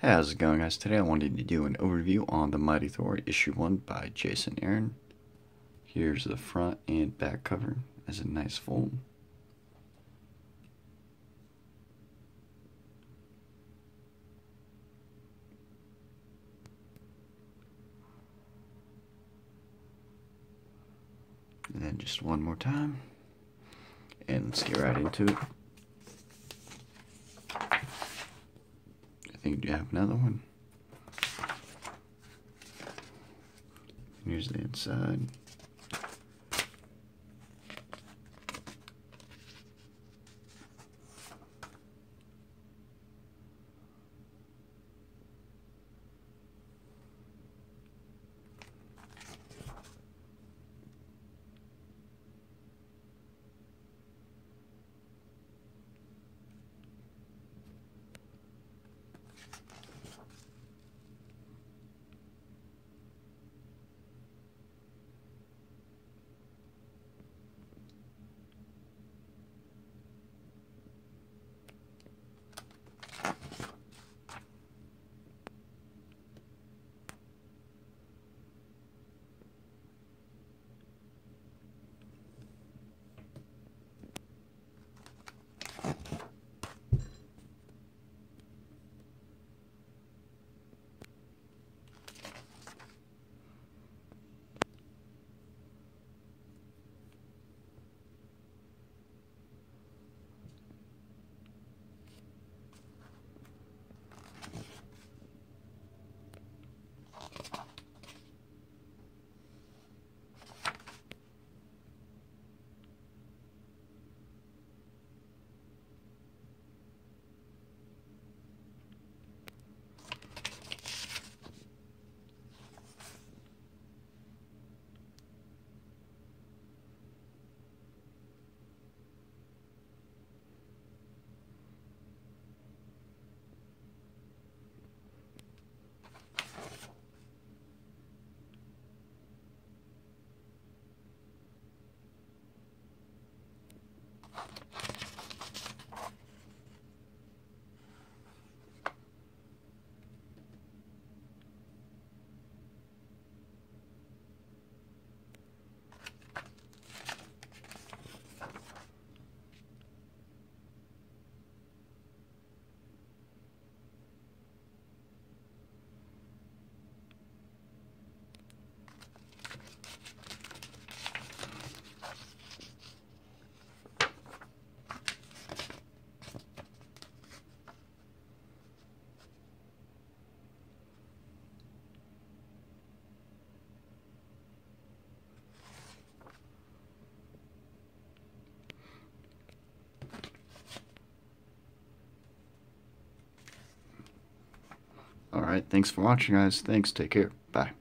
Hey, how's it going, guys? Today I wanted to do an overview on the Mighty Thor issue 1 by Jason Aaron. Here's the front and back cover as a nice fold. And then just one more time. And let's get right into it. I think you have another one. Here's the inside. Alright, thanks for watching, guys. Thanks, take care. Bye.